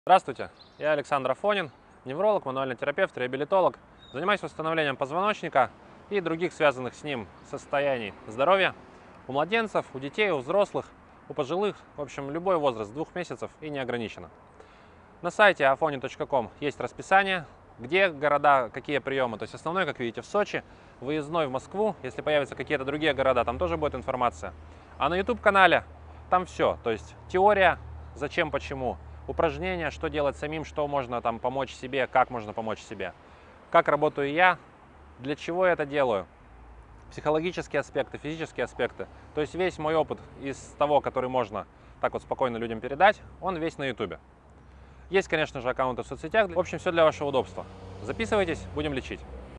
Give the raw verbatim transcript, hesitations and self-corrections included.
Здравствуйте, я Александр Афонин, невролог, мануальный терапевт, реабилитолог. Занимаюсь восстановлением позвоночника и других связанных с ним состояний здоровья у младенцев, у детей, у взрослых, у пожилых, в общем, любой возраст, с двух месяцев и не ограничено. На сайте афонин точка ком есть расписание, где города, какие приемы. То есть основной, как видите, в Сочи, выездной в Москву. Если появятся какие-то другие города, там тоже будет информация. А на YouTube-канале там все, то есть теория, зачем, почему, упражнения, что делать самим, что можно там помочь себе, как можно помочь себе, как работаю я, для чего я это делаю, психологические аспекты, физические аспекты. То есть весь мой опыт из того, который можно так вот спокойно людям передать, он весь на YouTube. Есть, конечно же, аккаунты в соцсетях. В общем, все для вашего удобства. Записывайтесь, будем лечить.